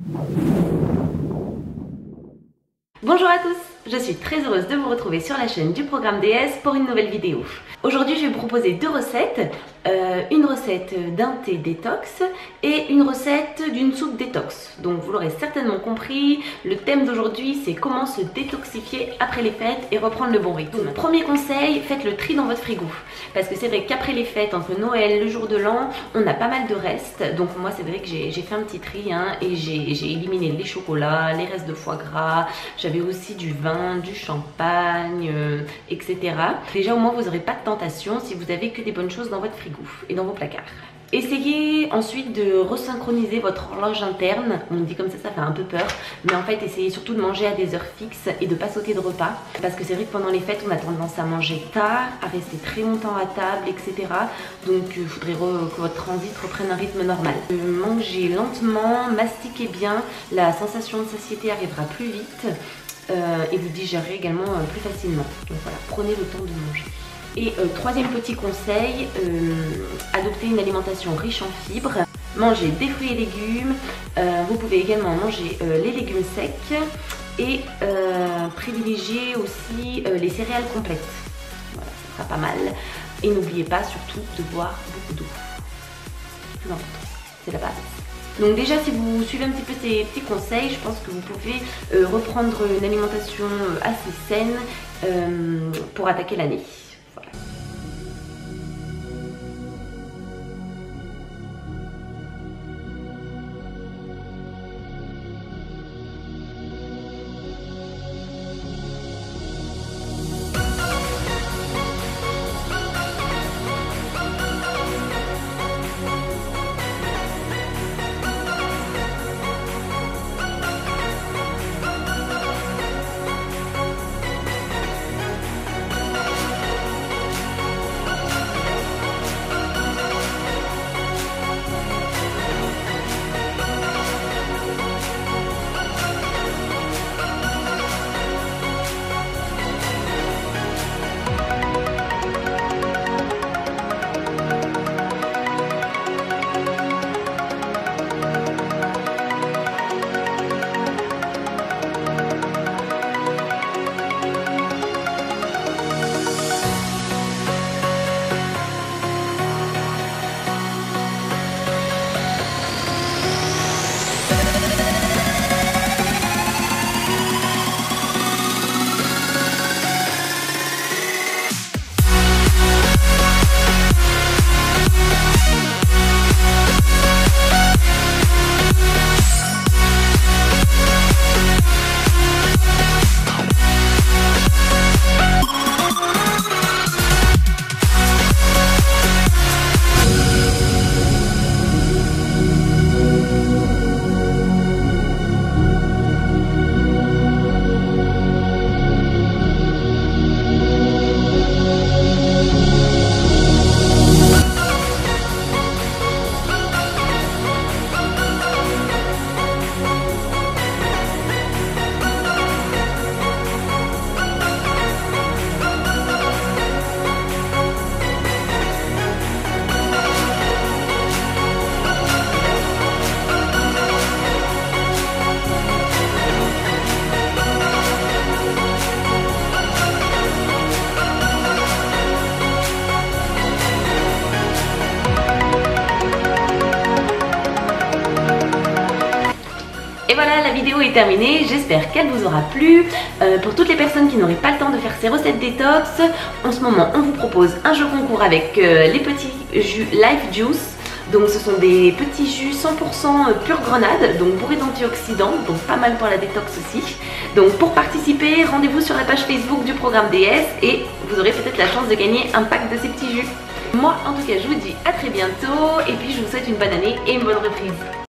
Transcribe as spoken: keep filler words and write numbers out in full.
Bonjour à tous, je suis très heureuse de vous retrouver sur la chaîne du programme D S pour une nouvelle vidéo. Aujourd'hui je vais vous proposer deux recettes, euh, une recette d'un thé détox et une recette d'une soupe détox. Donc vous l'aurez certainement compris, le thème d'aujourd'hui c'est comment se détoxifier après les fêtes et reprendre le bon rythme. Donc, premier conseil, faites le tri dans votre frigo. Parce que c'est vrai qu'après les fêtes, entre Noël, le jour de l'an, on a pas mal de restes. Donc moi c'est vrai que j'ai fait un petit tri hein, et j'ai éliminé les chocolats, les restes de foie gras, j'avais aussi du vin, du champagne, euh, et cetera. Déjà au moins vous n'aurez pas de tentation si vous avez que des bonnes choses dans votre frigo et dans vos placards. Essayez ensuite de resynchroniser votre horloge interne. On dit comme ça, ça fait un peu peur. Mais en fait, essayez surtout de manger à des heures fixes et de ne pas sauter de repas. Parce que c'est vrai que pendant les fêtes, on a tendance à manger tard, à rester très longtemps à table, et cetera. Donc, il euh, faudrait que votre transit reprenne un rythme normal. Euh, mangez lentement, mastiquez bien. La sensation de satiété arrivera plus vite. Euh, et vous digérez également euh, plus facilement. Donc voilà, prenez le temps de manger. Et euh, troisième petit conseil, euh, adoptez une alimentation riche en fibres. Mangez des fruits et légumes. Euh, vous pouvez également manger euh, les légumes secs et euh, privilégier aussi euh, les céréales complètes. Voilà, ça sera pas mal. Et n'oubliez pas surtout de boire beaucoup d'eau. C'est plus important, c'est la base. Donc déjà si vous suivez un petit peu ces petits conseils, je pense que vous pouvez euh, reprendre une alimentation assez saine euh, pour attaquer l'année. Voilà. Et voilà, la vidéo est terminée, j'espère qu'elle vous aura plu. Euh, pour toutes les personnes qui n'auraient pas le temps de faire ces recettes détox, en ce moment on vous propose un jeu concours avec euh, les petits jus Life Juice. Donc ce sont des petits jus cent pour cent pure grenade, donc bourrés d'antioxydants, donc pas mal pour la détox aussi. Donc pour participer, rendez-vous sur la page Facebook du programme D S et vous aurez peut-être la chance de gagner un pack de ces petits jus. Moi en tout cas je vous dis à très bientôt et puis je vous souhaite une bonne année et une bonne reprise.